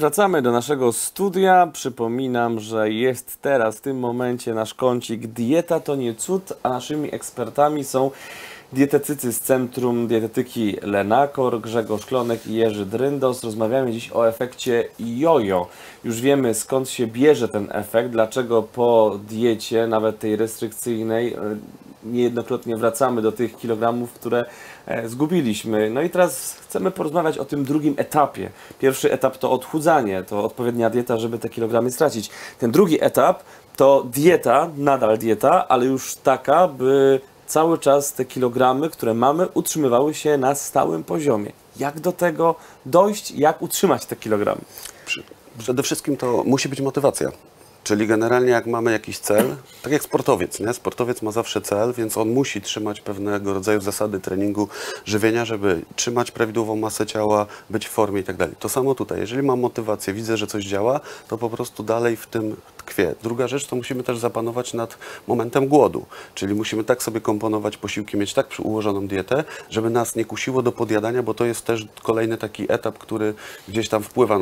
Wracamy do naszego studia. Przypominam, że jest teraz w tym momencie nasz kącik Dieta to nie cud, a naszymi ekspertami są dietetycy z Centrum Dietetyki Lenakor, Grzegorz Klonek i Jerzy Dryndos. Rozmawiamy dziś o efekcie jojo. Już wiemy, skąd się bierze ten efekt, dlaczego po diecie, nawet tej restrykcyjnej, niejednokrotnie wracamy do tych kilogramów, które zgubiliśmy. No i teraz chcemy porozmawiać o tym drugim etapie. Pierwszy etap to odchudzanie, to odpowiednia dieta, żeby te kilogramy stracić. Ten drugi etap to dieta, nadal dieta, ale już taka, by cały czas te kilogramy, które mamy, utrzymywały się na stałym poziomie. Jak do tego dojść? Jak utrzymać te kilogramy? Przede wszystkim to musi być motywacja. Czyli generalnie jak mamy jakiś cel, tak jak sportowiec, nie? Sportowiec ma zawsze cel, więc on musi trzymać pewnego rodzaju zasady treningu, żywienia, żeby trzymać prawidłową masę ciała, być w formie i tak dalej. To samo tutaj. Jeżeli mam motywację, widzę, że coś działa, to po prostu dalej w tym tkwię. Druga rzecz, to musimy też zapanować nad momentem głodu. Czyli musimy tak sobie komponować posiłki, mieć tak ułożoną dietę, żeby nas nie kusiło do podjadania, bo to jest też kolejny taki etap, który gdzieś tam wpływa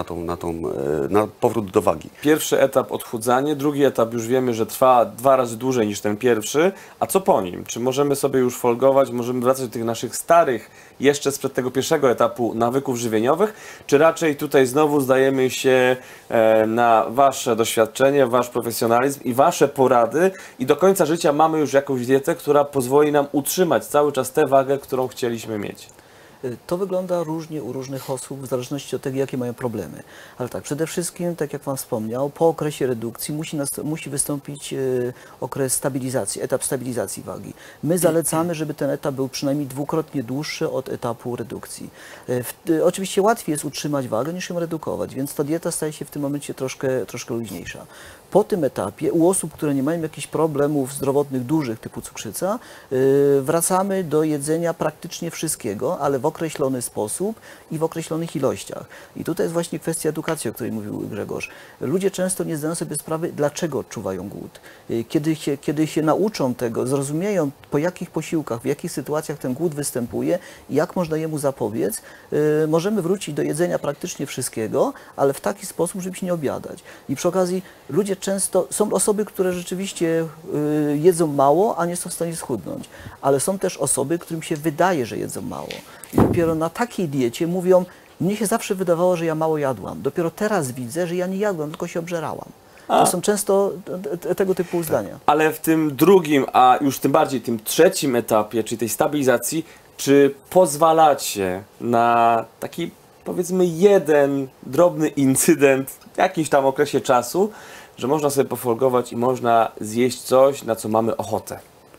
na powrót do wagi. Pierwszy etap odchudzanie, drugi etap już wiemy, że trwa 2 razy dłużej niż ten pierwszy. A co po nim? Czy możemy sobie już folgować, możemy wracać do tych naszych starych, jeszcze sprzed tego pierwszego etapu nawyków żywieniowych, czy raczej tutaj znowu zdajemy się na Wasze doświadczenie, Wasz profesjonalizm i Wasze porady i do końca życia mamy już jakąś dietę, która pozwoli nam utrzymać cały czas tę wagę, którą chcieliśmy mieć? To wygląda różnie u różnych osób, w zależności od tego, jakie mają problemy. Ale tak, przede wszystkim, tak jak Pan wspomniał, po okresie redukcji musi wystąpić okres stabilizacji, etap stabilizacji wagi. My zalecamy, żeby ten etap był przynajmniej dwukrotnie dłuższy od etapu redukcji. Oczywiście łatwiej jest utrzymać wagę niż ją redukować, więc ta dieta staje się w tym momencie troszkę luźniejsza. Po tym etapie u osób, które nie mają jakichś problemów zdrowotnych dużych typu cukrzyca, wracamy do jedzenia praktycznie wszystkiego, ale w określony sposób i w określonych ilościach. I tutaj jest właśnie kwestia edukacji, o której mówił Grzegorz. Ludzie często nie zdają sobie sprawy, dlaczego odczuwają głód. Kiedy się nauczą tego, zrozumieją, po jakich posiłkach, w jakich sytuacjach ten głód występuje i jak można jemu zapobiec, możemy wrócić do jedzenia praktycznie wszystkiego, ale w taki sposób, żeby się nie obiadać. I przy okazji ludzie często, są osoby, które rzeczywiście jedzą mało, a nie są w stanie schudnąć, ale są też osoby, którym się wydaje, że jedzą mało. I dopiero na takiej diecie mówią, mnie się zawsze wydawało, że ja mało jadłam. Dopiero teraz widzę, że ja nie jadłam, tylko się obżerałam. To są często tego typu zdania. Ale w tym drugim, a już tym bardziej tym trzecim etapie, czyli tej stabilizacji, czy pozwalacie na taki, powiedzmy, jeden drobny incydent w jakimś tam okresie czasu, że można sobie pofolgować i można zjeść coś, na co mamy ochotę?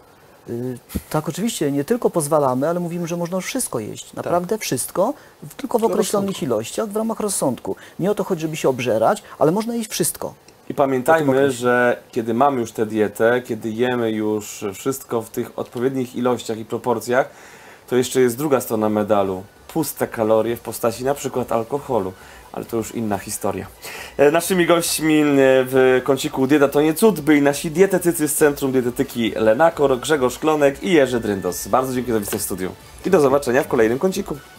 Tak, oczywiście, nie tylko pozwalamy, ale mówimy, że można wszystko jeść. Naprawdę wszystko, tylko w określonych ilościach, w ramach rozsądku. Nie o to chodzi, żeby się obżerać, ale można jeść wszystko. I pamiętajmy, że kiedy mamy już tę dietę, kiedy jemy już wszystko w tych odpowiednich ilościach i proporcjach, to jeszcze jest druga strona medalu. Puste kalorie w postaci na przykład alkoholu. Ale to już inna historia. Naszymi gośćmi w kąciku Dieta to nie cud byli nasi dietetycy z Centrum Dietetyki Lenakor, Grzegorz Klonek i Jerzy Dryndos. Bardzo dziękuję za wizytę w studiu. I do zobaczenia w kolejnym kąciku.